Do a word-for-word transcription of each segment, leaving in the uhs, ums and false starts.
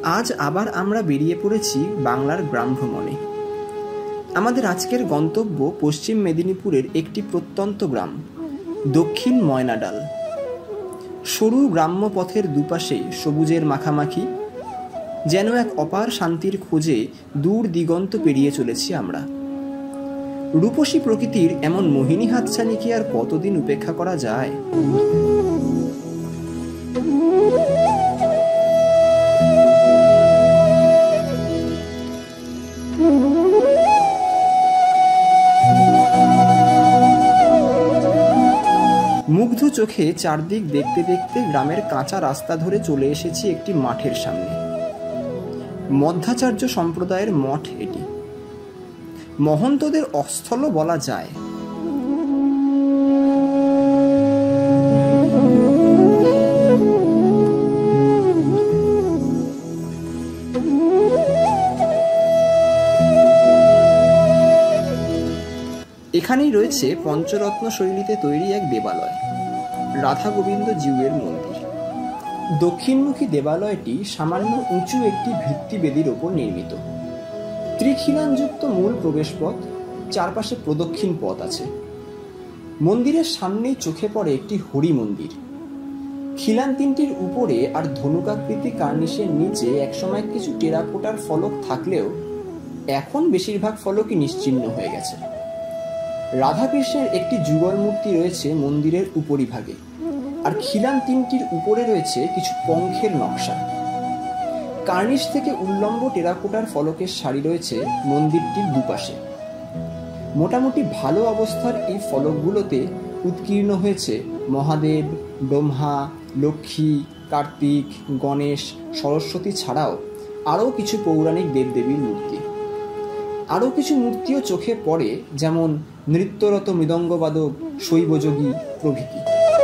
আজ আবার আমরা বেরিয়ে পড়েছি বাংলার গ্রাম ভ্রমণে। আমাদের আজকের গন্তব্য পশ্চিম মেদিনীপুরের একটি প্রত্যন্ত গ্রাম, দক্ষিণ ময়নাডাল। সরু গ্রাম্য পথের দুপাশে সবুজের মাখামাখি, যেন এক অপার শান্তির খোঁজে দূর দিগন্ত পেরিয়ে চলেছি আমরা। রূপসী প্রকৃতির এমন মোহিনী হাতছানি কি আর কতদিন উপেক্ষা করা যায়? মুগ্ধ চোখে চারদিক দেখতে দেখতে গ্রামের কাঁচা রাস্তা ধরে চলে এসেছি একটি মাঠের সামনে। মধ্যাচার্য সম্প্রদায়ের মঠ এটি, মহন্তদের অস্থলও বলা যায়। এখানেই রয়েছে পঞ্চরত্ন শৈলীতে তৈরি এক দেবালয়, রাধা গোবিন্দ জিউয়ের মন্দির। দক্ষিণমুখী দেবালয়টি সামান্য উঁচু একটি ভিত্তিবেদির ওপর নির্মিত। ত্রিখিলানযুক্ত মূল প্রবেশপথ, চারপাশে প্রদক্ষিণ পথ আছে। মন্দিরের সামনেই চোখে পড়ে একটি হরি মন্দির। খিলান তিনটির উপরে আর ধনুকাকৃতি কার্নিশের নিচে একসময় কিছু টেরাকোটার ফলক থাকলেও এখন বেশিরভাগ ফলকই নিশ্চিহ্ন হয়ে গেছে। রাধাকৃষ্ণের একটি যুগল মূর্তি রয়েছে মন্দিরের উপরিভাগে, আর খিলান তিনটির উপরে রয়েছে কিছু পঙ্খের নকশা। কার্নিশ থেকে উল্লম্ব টেরাকোটার ফলকের সারি রয়েছে মন্দিরটির দুপাশে। মোটামুটি ভালো অবস্থার এই ফলকগুলোতে উৎকীর্ণ হয়েছে মহাদেব, ব্রহ্মা, লক্ষ্মী, কার্তিক, গণেশ, সরস্বতী ছাড়াও আরও কিছু পৌরাণিক দেবদেবীর মূর্তি। আরও কিছু মূর্তিও চোখে পড়ে, যেমন নৃত্যরত মৃদঙ্গবাদক, শৈবযোগী প্রভৃতি।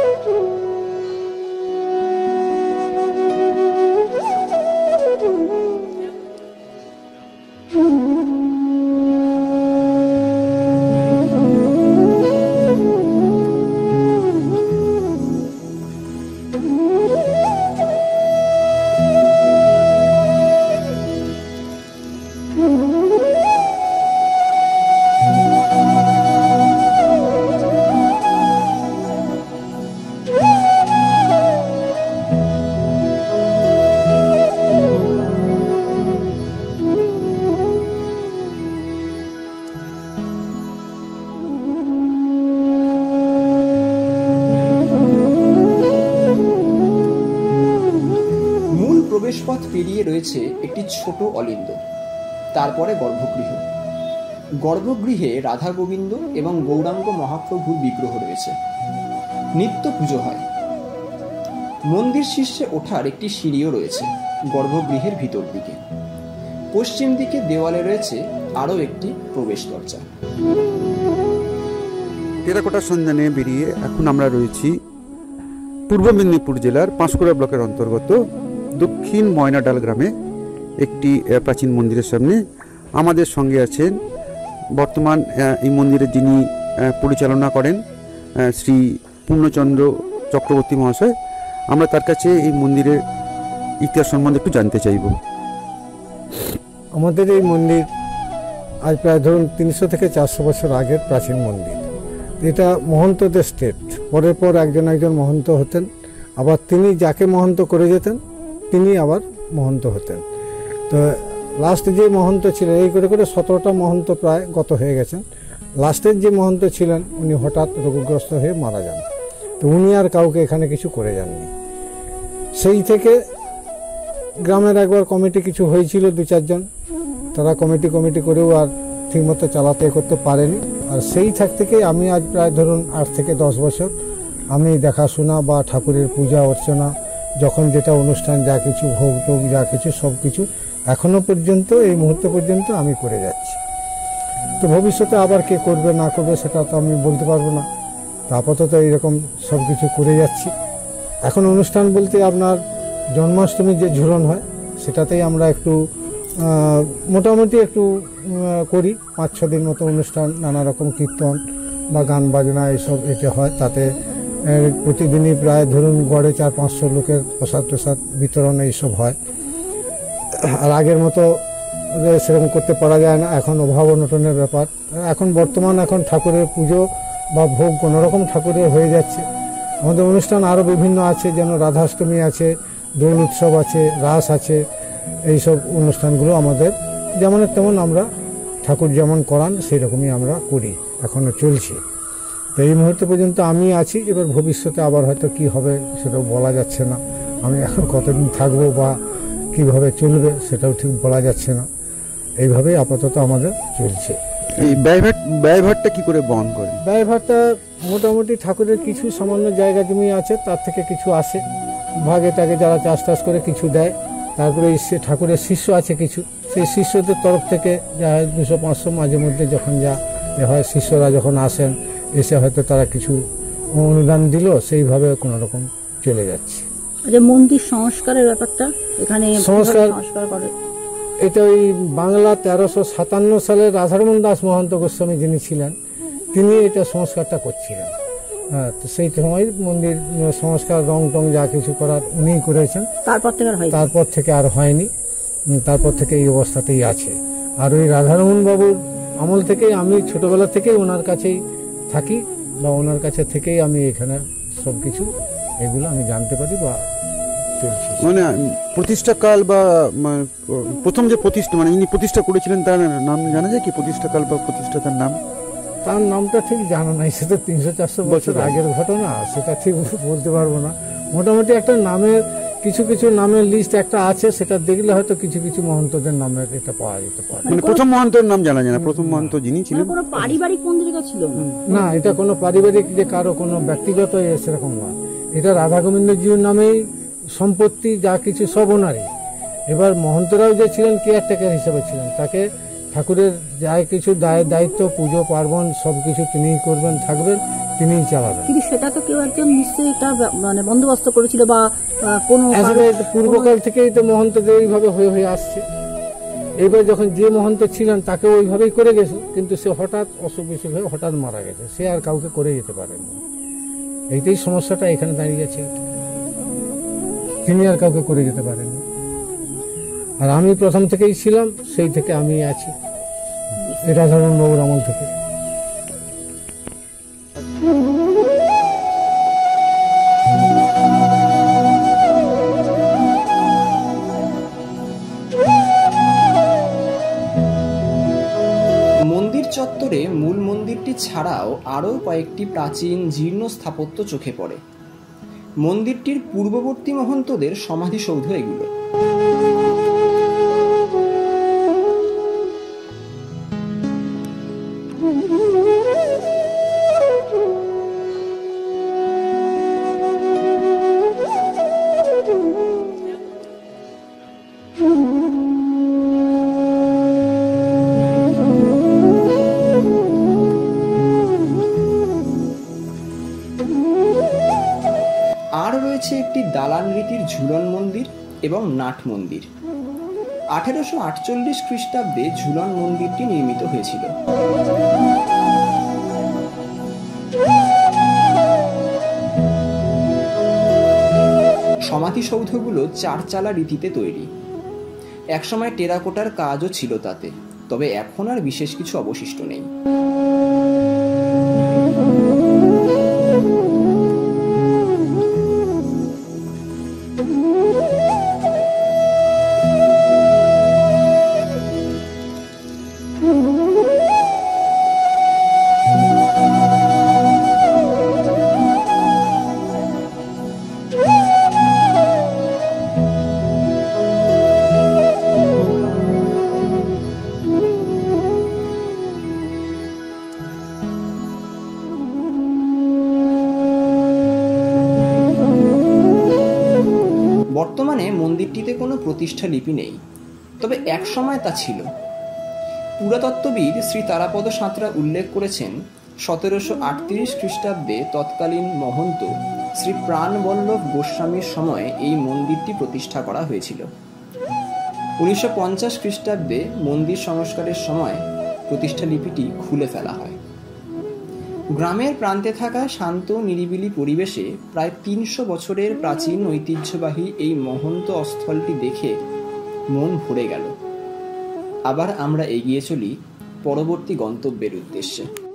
প্রবেশপথ পেরিয়ে রয়েছে একটি ছোট অলিন্দ, তারপরে গর্ভগৃহ। গর্ভগৃহে রাধা গোবিন্দ এবং গৌরাঙ্গ মহাপ্রভুর বিগ্রহ রয়েছে। নিত্য পুজো হয়। মন্দির শীর্ষে ওঠার একটি সিঁড়িও রয়েছে গর্ভগৃহের ভিতর দিকে। পশ্চিম দিকে দেওয়ালে রয়েছে আরও একটি প্রবেশ দরজা। টেরাকোটার সন্ধানে বেরিয়ে এখন আমরা রয়েছি পূর্ব মেদিনীপুর জেলার পাঁশকুড়া ব্লকের অন্তর্গত দক্ষিণ ময়নাডাল গ্রামে একটি প্রাচীন মন্দিরের সামনে। আমাদের সঙ্গে আছেন বর্তমান এই মন্দিরের যিনি পরিচালনা করেন শ্রী পূর্ণচন্দ্র চক্রবর্তী মহাশয়। আমরা তার কাছে এই মন্দিরের ইতিহাস সম্বন্ধে একটু জানতে চাইব। আমাদের এই মন্দির আজ প্রায় ধরুন তিনশো থেকে চারশো বছর আগের প্রাচীন মন্দির। এটা মহন্তদের স্টেট, পরের পর একজন একজন মহন্ত হতেন, আবার তিনি যাকে মহন্ত করে যেতেন তিনি আবার মহন্ত হতেন। তো লাস্ট যে মহন্ত ছিলেন, এই করে করে সতেরোটা মহন্ত প্রায় গত হয়ে গেছেন। লাস্টের যে মহন্ত ছিলেন উনি হঠাৎ রোগগ্রস্ত হয়ে মারা যান। তো উনি আর কাউকে এখানে কিছু করে যাননি। সেই থেকে গ্রামের একবার কমিটি কিছু হয়েছিল, দু চারজন, তারা কমিটি কমিটি করেও আর ঠিকমতো চালাতে করতে পারেনি। আর সেই থাক থেকে আমি আজ প্রায় ধরুন আট থেকে দশ বছর আমি দেখাশোনা বা ঠাকুরের পূজা অর্চনা, যখন যেটা অনুষ্ঠান, যা কিছু ভোগ টোগ যা কিছু সব কিছু এখনো পর্যন্ত এই মুহূর্ত পর্যন্ত আমি করে যাচ্ছি। তো ভবিষ্যতে আবার কে করবে না করবে সেটা তো আমি বলতে পারবো না। তো আপাতত এইরকম সব কিছু করে যাচ্ছি। এখন অনুষ্ঠান বলতে আপনার জন্মাষ্টমীর যে ঝুলন হয় সেটাতেই আমরা একটু মোটামুটি একটু করি, পাঁচ ছ দিন মতো অনুষ্ঠান, নানা রকম কীর্তন বা গান বাজনা এইসব এটা হয়। তাতে প্রতিদিনই প্রায় ধরুন গড়ে চার পাঁচশো লোকের প্রসাদ প্রসাদ বিতরণ এইসব হয়। আর আগের মতো সেরকম করতে পারা যায় না, এখন অভাব অনটনের ব্যাপার। এখন বর্তমান এখন ঠাকুরের পুজো বা ভোগ কোনোরকম ঠাকুরের হয়ে যাচ্ছে। আমাদের অনুষ্ঠান আরও বিভিন্ন আছে, যেন রাধাষ্টমী আছে, দোল উৎসব আছে, রাস আছে, এইসব অনুষ্ঠানগুলো আমাদের যেমন তেমন আমরা ঠাকুর যেমন করান সেই রকমই আমরা করি, এখনও চলছে। তো এই মুহূর্তে পর্যন্ত আমি আছি, এবার ভবিষ্যতে আবার হয়তো কি হবে সেটাও বলা যাচ্ছে না। আমি এখন কতদিন থাকবো বা কিভাবে চলবে সেটাও ঠিক বলা যাচ্ছে না। এইভাবেই আপাতত আমাদের চলছে। এই ব্যয়ভার ব্যয়ভারটা কি করে বহন করে? ব্যয়ভারটা মোটামুটি ঠাকুরের কিছু সামান্য জায়গা জমি আছে, তার থেকে কিছু আসে, ভাগে টাগে যারা চাষ টাস করে কিছু দেয়। তারপরে ঠাকুরের শিষ্য আছে কিছু, সেই শিষ্যদের তরফ থেকে যা হয় দুশো পাঁচশো মাঝে মধ্যে যখন যা হয় শিষ্যরা যখন আসেন এসে হয়তো তারা কিছু অনুদান দিল, সেইভাবে কোনো রকম চলে যাচ্ছে। আচ্ছা, মন্দির সংস্কারের ব্যাপারটা এখানে সংস্কার সংস্কার করে এটা ওই বাংলা তেরোশো সাতান্ন সালে রাধারমণ দাস মহন্ত গোস্বামী যিনি ছিলেন তিনি এটা সংস্কারটা করছিলেন। হ্যাঁ, তো সেই সময় মন্দির সংস্কার রং টং যা কিছু করার উনিই করেছেন। তারপর থেকে আর হয়নি তারপর থেকে আর হয়নি তারপর থেকে এই অবস্থাতেই আছে। আর ওই রাধারমণ বাবুর আমল থেকেই আমি ছোটবেলা থেকেই ওনার কাছেই থাকি বা ওনার কাছে থেকেই আমি এখানে সব কিছু এগুলো আমি জানতে পারি বা চলছি। মানে প্রতিষ্ঠাকাল বা প্রথম যে প্রতিষ্ঠা মানে ইনি প্রতিষ্ঠা করেছিলেন তার নাম জানা যায় কি? প্রতিষ্ঠাকাল বা প্রতিষ্ঠাতার নাম? তার নামটা ঠিক জানা নাই, সেটা তিনশো চারশো বছর আগের ঘটনা, সেটা ঠিক বলতে পারবো না। মোটামুটি একটা নামের কিছু কিছু নামের লিস্ট একটা আছে, সেটা দেখলে হয়তো কিছু কিছু মহন্তদের নামের এটা পাওয়া যেতে পারে। মানে প্রথম মহন্তের নাম জানা যায় না? প্রথম মহন্ত যিনি ছিলেন কোনো পারিবারিক মন্দির ছিল না, এটা কোনো পারিবারিক যে কারো কোনো ব্যক্তিগত সেরকম নয়। এটা রাধা গোবিন্দজির নামেই সম্পত্তি যা কিছু সব ওনারই। এবার মহন্তরাও যে ছিলেন কেয়ারটেকার হিসেবে ছিলেন, তাকে ঠাকুরের যা কিছু দায় দায়িত্ব পুজো পার্বণ সবকিছু তিনিই করবেন, থাকবেন, তিনিই চালাবেন। কিন্তু সেটা তো কেউ একজন নিশ্চয়ই এটা মানে বন্দোবস্ত করেছিল বা কোনো পূর্বকাল থেকেই তো মহন্তদের এইভাবে হয়ে হয়ে আসছে। এইবার যখন যে মহন্ত ছিলেন তাকে ওইভাবেই করে গেছে, কিন্তু সে হঠাৎ অসুখ বিসুখ হয়ে হঠাৎ মারা গেছে, সে আর কাউকে করে যেতে পারেনি। এইটাই সমস্যাটা এখানে দাঁড়িয়ে গেছে, তিনি আর কাউকে করে যেতে পারেনি। আর আমি প্রথম থেকেই ছিলাম, সেই থেকে আমি আছি এই রাধারমণ বাবুর আমল থেকে। মন্দির চত্বরে মূল মন্দিরটি ছাড়াও আরও কয়েকটি প্রাচীন জীর্ণ স্থাপত্য চোখে পড়ে। মন্দিরটির পূর্ববর্তী মহন্তদের সমাধিসৌধ এগুলো। আর রয়েছে একটি দালান রীতির ঝুলন মন্দির এবং নাট মন্দির। আঠেরোশো আটচল্লিশ খ্রিস্টাব্দে ঝুলন মন্দিরটি নির্মিত হয়েছিল। সমাধিসৌধগুলো চারচালা রীতিতে তৈরি। একসময় টেরাকোটার কাজও ছিল তাতে, তবে এখন আর বিশেষ কিছু অবশিষ্ট নেই। বর্তমানে মন্দিরটিতে কোনো প্রতিষ্ঠা লিপি নেই, তবে এক সময় তা ছিল। পুরাতত্ত্ববিদ শ্রী তারাপদ সাঁতরা উল্লেখ করেছেন, সতেরোশো আটত্রিশ খ্রিস্টাব্দে তৎকালীন মহন্ত শ্রী প্রাণবল্লভ গোস্বামীর সময়ে এই মন্দিরটি প্রতিষ্ঠা করা হয়েছিল। উনিশশো পঞ্চাশ খ্রিস্টাব্দে মন্দির সংস্কারের সময় প্রতিষ্ঠা লিপিটি খুলে ফেলা হয়। গ্রামের প্রান্তে থাকা শান্ত নিরিবিলি পরিবেশে প্রায় তিনশো বছরের প্রাচীন ঐতিহ্যবাহী এই মহন্ত স্থলটি দেখে মন ভরে গেল। আবার আমরা এগিয়ে চলি পরবর্তী গন্তব্যের উদ্দেশ্যে।